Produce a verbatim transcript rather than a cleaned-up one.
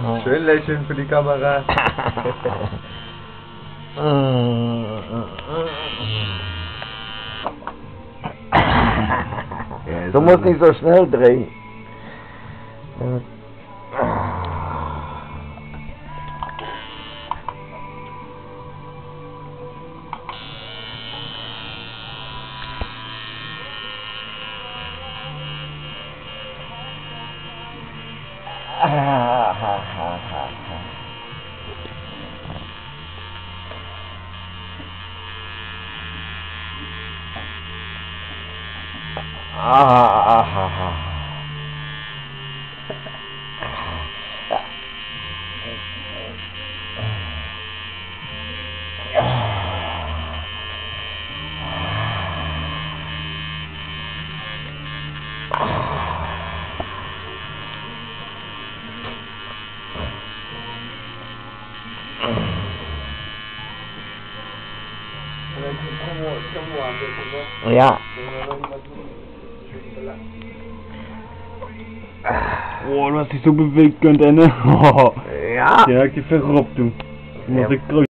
Schön lächeln für die Kamera. Du musst nicht so schnell drehen. Ja. Oh, du hast dich so bewegt, Günther, ne? Ja. Ja, verrückt, du. Du musst